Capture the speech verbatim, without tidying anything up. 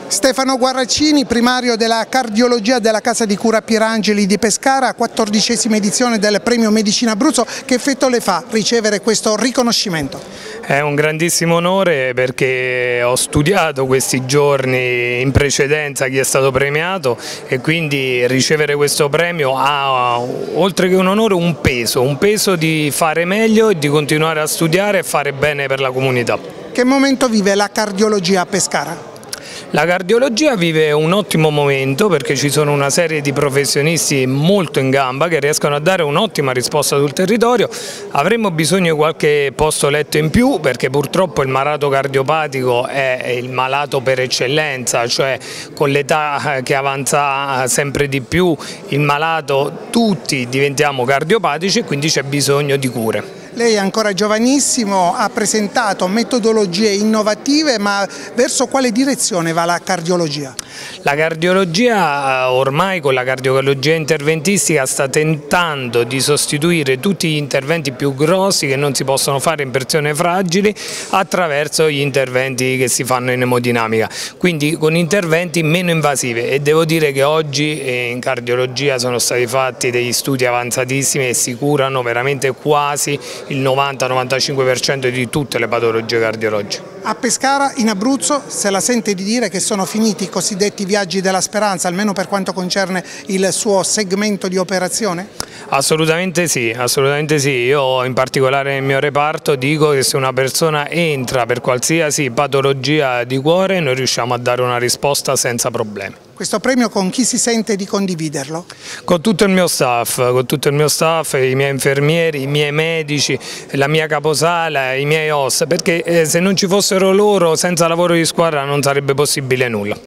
Stefano Guarracini, primario della cardiologia della Casa di Cura Pierangeli di Pescara, quattordicesima edizione del Premio Medicina Abruzzo. Che effetto le fa ricevere questo riconoscimento? È un grandissimo onore perché ho studiato questi giorni in precedenza chi è stato premiato e quindi ricevere questo premio ha, oltre che un onore, un peso, un peso di fare meglio e di continuare a studiare e fare bene per la comunità. Che momento vive la cardiologia a Pescara? La cardiologia vive un ottimo momento perché ci sono una serie di professionisti molto in gamba che riescono a dare un'ottima risposta sul territorio. Avremmo bisogno di qualche posto letto in più perché purtroppo il malato cardiopatico è il malato per eccellenza, cioè con l'età che avanza sempre di più il malato tutti diventiamo cardiopatici e quindi c'è bisogno di cure. Lei è ancora giovanissimo, ha presentato metodologie innovative, ma verso quale direzione va la cardiologia? La cardiologia ormai con la cardiologia interventistica sta tentando di sostituire tutti gli interventi più grossi che non si possono fare in persone fragili attraverso gli interventi che si fanno in emodinamica, quindi con interventi meno invasivi, e devo dire che oggi in cardiologia sono stati fatti degli studi avanzatissimi e si curano veramente quasi il novanta novantacinque per cento di tutte le patologie cardiologiche. A Pescara, in Abruzzo, se la sente di dire che sono finiti i cosiddetti viaggi della speranza, almeno per quanto concerne il suo segmento di operazione? Assolutamente sì, assolutamente sì. Io in particolare nel mio reparto dico che se una persona entra per qualsiasi patologia di cuore noi riusciamo a dare una risposta senza problemi. Questo premio con chi si sente di condividerlo? Con tutto il mio staff, con tutto il mio staff, i miei infermieri, i miei medici, la mia caposala, i miei O S, perché se non ci fossero loro senza lavoro di squadra non sarebbe possibile nulla.